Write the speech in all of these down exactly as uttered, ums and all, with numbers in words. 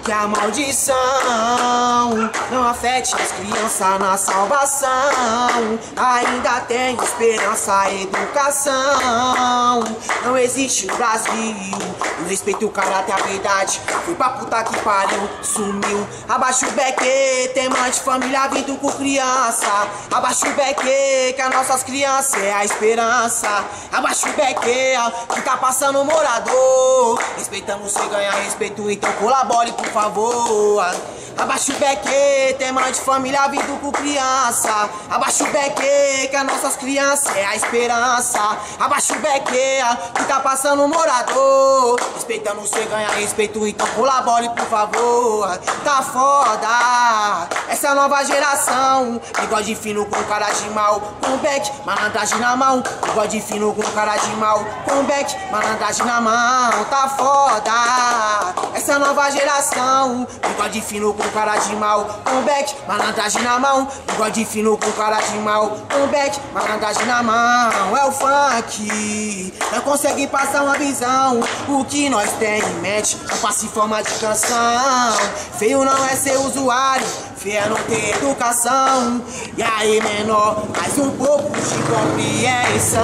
que a maldição não afete as crianças na salvação. Ainda tem esperança, educação. Não existe no Brasil o respeito, o caráter, a verdade. Foi pra puta que pariu, sumiu. Abaixa o beque, tem mãe de família vindo com criança. Abaixa o beque, que as nossas crianças é a esperança. Abaixa o beque, que tá passando morador. Respeitando você ganha respeito, então colabore por favor. Abaixa o beque, tem mãe de família vindo com criança. Abaixa o beque, que as nossas crianças é a esperança. Abaixa o beque, que tá passando morador. Respeitando você ganha respeito, então colabore por favor. Tá foda, essa é a nova geração. Bigode fino com cara de mal, com beck, malandragem na mão. Bigode fino com cara de mal, com beck, malandragem na mão. Tá foda, essa é a nova geração. Bigode fino com cara de mal, com beck, malandragem na mão. Bigode fino com cara de mal, com beck, malandragem na mão. É o funk, não consegue passar uma visão. O que nós tem em mente não passa em forma de canção. Feio não é ser usuário, feio é não ter educação. E aí menor, mais um pouco de compreensão.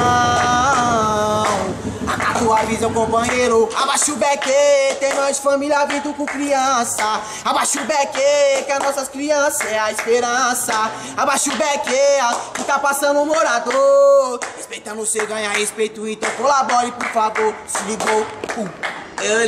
A tua visão, companheiro. Abaixa o beque, tem mãe de família vindo com criança. Abaixa o beque, que as nossas crianças é a esperança. Abaixa o beque, que tá passando um morador. Respeitando você ganha respeito, então colabore por favor. Se ligou? Uh.